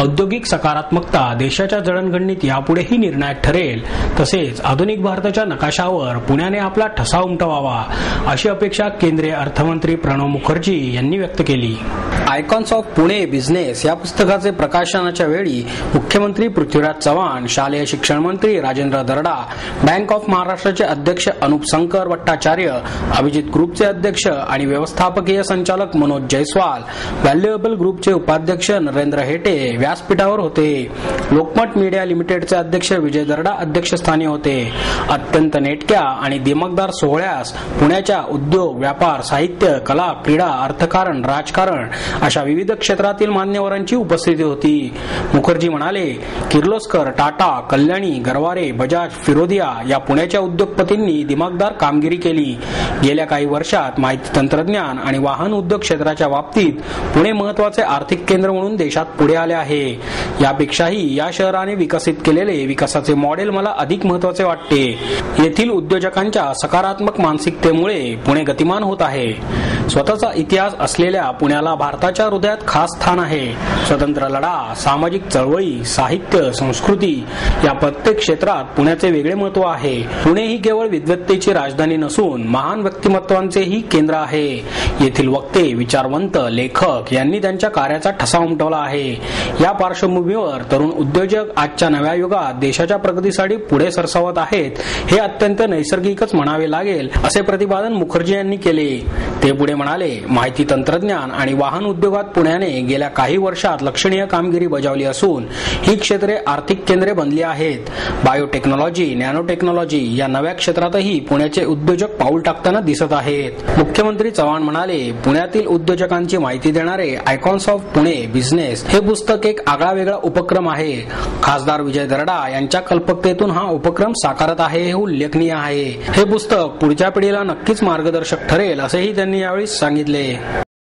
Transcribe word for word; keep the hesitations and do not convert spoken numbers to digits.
औद्योगिक सकारात्मकता देशाच्या जडणघडणीत यापुढेही निर्णायक ठरेल, तसेच आधुनिक भारताच्या नकाशावर पुण्याने आपला ठसा उमटवावा अशी अपेक्षा केंद्रीय अर्थमंत्री प्रणव मुखर्जी यांनी व्यक्त केली. आयकॉन्स ऑफ पुणे बिझनेस या पुस्तकाचे प्रकाशनाच्या वेळी मुख्यमंत्री पृथ्वीराज चव्हाण, शालेय शिक्षण मंत्री राजेंद्र दर्डा, बँक ऑफ महाराष्ट्राचे अध्यक्ष अनुप शंकर भट्टाचार्य, अभिजित ग्रुपचे अध्यक्ष आणि व्यवस्थापकीय संचालक मनोज जयस्वाल, व्हॅल्युएबल ग्रुपचे उपाध्यक्ष नरेंद्र हेटे व्यासपीठावर होते. लोकमत मीडिया लिमिटेडचे अध्यक्ष विजय दर्डा अध्यक्षस्थानी होते. अत्यंत नेटक्या आणि दिमागदार सोहळ्यास पुण्याच्या उद्योग, व्यापार, साहित्य, कला, क्रीडा, अर्थकारण, राजकारण अशा विविध क्षेत्रातील मान्यवरांची उपस्थिती होती. मुखर्जी म्हणाले, किर्लोस्कर, टाटा, कल्याणी, गरवारे, बजाज, फिरोदिया या पुण्याच्या उद्योगपतींनी दिमागदार कामगिरी केली. गेल्या काही वर्षात माहिती तंत्रज्ञान आणि वाहन उद्योग क्षेत्राच्या बाबतीत पुणे महत्वाचे आर्थिक केंद्र म्हणून देशात पुढे आले आहे. यापेक्षाही या शहराने विकसित केलेले विकासाचे मॉडेल मला अधिक महत्वाचे वाटते. येथील उद्योजकांच्या सकारात्मक मानसिकतेमुळे पुणे गतिमान होत आहे. स्वतःचा इतिहास असलेल्या पुण्याला भारताच्या हृदयात खास स्थान आहे. स्वतंत्र लढा, सामाजिक चळवळी, साहित्य, संस्कृती या प्रत्येक क्षेत्रात पुण्याचे वेगळे महत्व आहे. पुणे ही केवळ विद्वत्तेची राजधानी नसून महान व्यक्तिमत्वांचेही केंद्र आहे. येथील वक्ते, विचारवंत, लेखक यांनी त्यांच्या कार्याचा ठसा उमटवला आहे. या पार्श्वभूमीवर तरुण उद्योजक आजच्या नव्या युगात देशाच्या प्रगतीसाठी पुढे सरसावत आहेत हे अत्यंत नैसर्गिकच म्हणावे लागेल असे प्रतिपादन मुखर्जी यांनी केले. ते पुढे म्हणाले, माहिती तंत्रज्ञान आणि वाहन उद्योगात पुण्याने गेल्या काही वर्षात लक्षणीय कामगिरी बजावली असून ही क्षेत्रे आर्थिक केंद्रे बनली आहेत. बायोटेक्नॉलॉजी, नॅनो टेक्नॉलॉजी या नव्या क्षेत्रातही पुण्याचे उद्योजक पाऊल टाकताना दिसत आहेत. मुख्यमंत्री चव्हाण म्हणाले, पुण्यातील उद्योजकांची माहिती देणारे आयकॉन्स ऑफ पुणे बिझनेस हे पुस्तक एक आगळावेगळा उपक्रम आहे. खासदार विजय दर्डा यांच्या कल्पकतेतून हा उपक्रम साकारत आहे हे उल्लेखनीय आहे. हे पुस्तक पुढच्या पिढीला नक्कीच मार्गदर्शक ठरेल असेही त्यांनी यावेळी सांगितले.